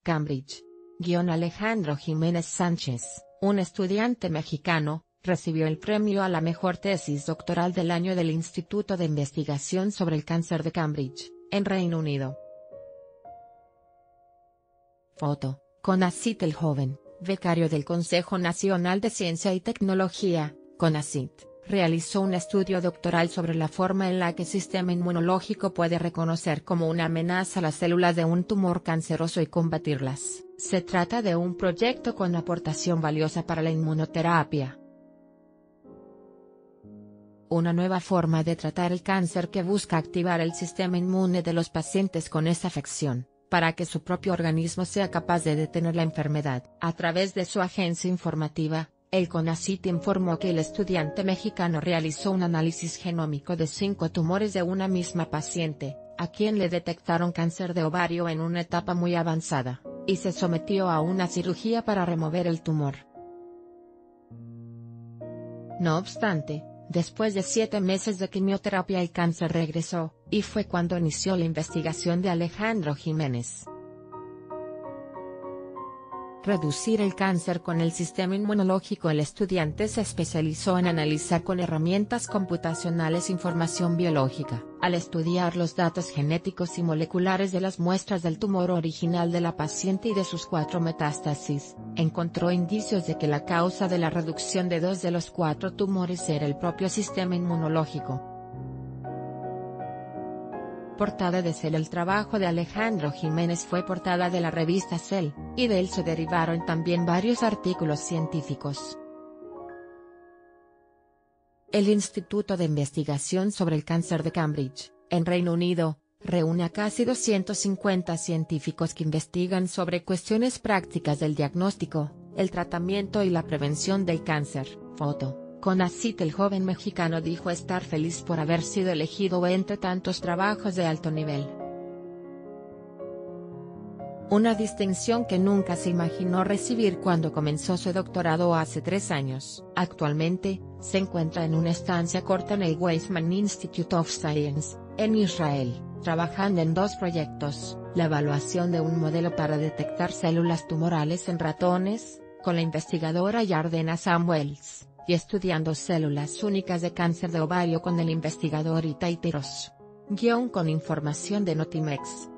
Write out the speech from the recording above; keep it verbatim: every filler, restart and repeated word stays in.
Cambridge. Guión Alejandro Jiménez Sánchez, un estudiante mexicano, recibió el premio a la mejor tesis doctoral del año del Instituto de Investigación sobre el Cáncer de Cambridge, en Reino Unido. Foto: CONACYT. El joven, becario del Consejo Nacional de Ciencia y Tecnología, CONACYT, realizó un estudio doctoral sobre la forma en la que el sistema inmunológico puede reconocer como una amenaza las células de un tumor canceroso y combatirlas. Se trata de un proyecto con aportación valiosa para la inmunoterapia, una nueva forma de tratar el cáncer que busca activar el sistema inmune de los pacientes con esa afección, para que su propio organismo sea capaz de detener la enfermedad. A través de su agencia informativa, el CONACYT informó que el estudiante mexicano realizó un análisis genómico de cinco tumores de una misma paciente, a quien le detectaron cáncer de ovario en una etapa muy avanzada, y se sometió a una cirugía para remover el tumor. No obstante, después de siete meses de quimioterapia el cáncer regresó, y fue cuando inició la investigación de Alejandro Jiménez. Reducir el cáncer con el sistema inmunológico. El estudiante se especializó en analizar con herramientas computacionales información biológica. Al estudiar los datos genéticos y moleculares de las muestras del tumor original de la paciente y de sus cuatro metástasis, encontró indicios de que la causa de la reducción de dos de los cuatro tumores era el propio sistema inmunológico. Portada de Cell. El trabajo de Alejandro Jiménez fue portada de la revista Cell, y de él se derivaron también varios artículos científicos. El Instituto de Investigación sobre el Cáncer de Cambridge, en Reino Unido, reúne a casi doscientos cincuenta científicos que investigan sobre cuestiones prácticas del diagnóstico, el tratamiento y la prevención del cáncer. Foto: CONACYT. El joven mexicano dijo estar feliz por haber sido elegido entre tantos trabajos de alto nivel. Una distinción que nunca se imaginó recibir cuando comenzó su doctorado hace tres años. Actualmente, se encuentra en una estancia corta en el Weizmann Institute of Science, en Israel, trabajando en dos proyectos: la evaluación de un modelo para detectar células tumorales en ratones, con la investigadora Yardena Samuels, y estudiando células únicas de cáncer de ovario con el investigador Itai Tiros. Guión con información de Notimex.